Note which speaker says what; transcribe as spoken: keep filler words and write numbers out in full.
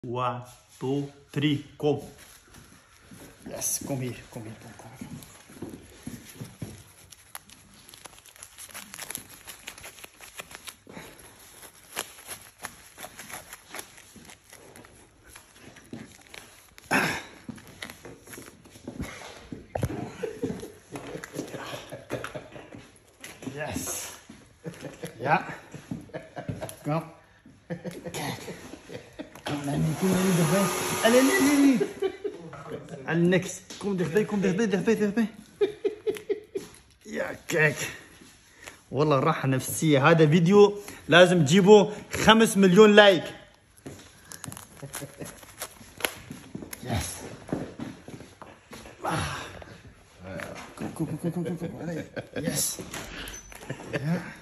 Speaker 1: one, two, three, kom. Yes, kom hier, kom hier, kom, kom. Yes. Ja. Kom. Kom, nee, nee, kom niet dichtbij. Nee, nee, nee, nee. En niks. Kom dichtbij, kom dichtbij, dichtbij, dichtbij. Ja, kijk. والله راحة نفسية. هذا فيديو لازم تجيبوا خمس مليون لايك. يس. كم كم كم كم كم. يس.